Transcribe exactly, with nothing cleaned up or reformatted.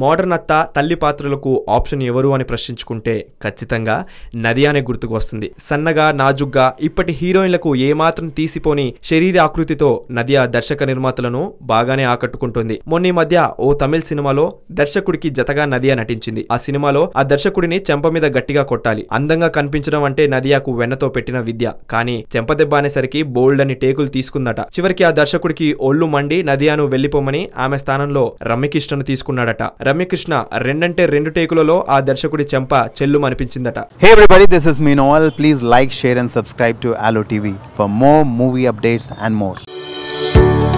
Modern అత్త తల్లి పాత్రలకు ఆప్షన్ ఎవరు అని ప్రశ్నించుకుంటే ఖచ్చితంగా నదియానే గుర్తుకు వస్తుంది. సన్నగా నాజుగ్గా ఇప్పటి హీరోయిన్లకు ఏమాత్రం తీసిపోని శరీర ఆకృతితో నదియా దర్శక నిర్మాతలను బాగానే ఆకట్టుకుంటుంది. మొన్న ఈ మధ్య ఓ తమిళ్ సినిమాలో దర్శకుడికి జతగా నదియా నటించింది. ఆ సినిమాలో ఆ దర్శకుడిని చెంప మీద గట్టిగా కొట్టాలి. అందంగా కనిపించడం అంటే నదియాకు వెన్నతో పెట్టిన విద్య. కానీ చెంపదెబ్బ అనేసరికి బోల్డ్ అని టేకులు తీసుకుందట. చివరికి ఆ దర్శకుడికి ఒళ్ళు మండి నదియాను వెళ్లిపోమని ఆమె స్థానంలో రమ్యకృష్ణను తీసుకున్నాడట. రమ్యకృష్ణ రెండంటే రెండు టేకులలో ఆ దర్శకుడి చెంప చెల్లు అనిపించిందట. Hey everybody, this is me Noel. Please like, share and subscribe to Allo T V for more movie updates and more.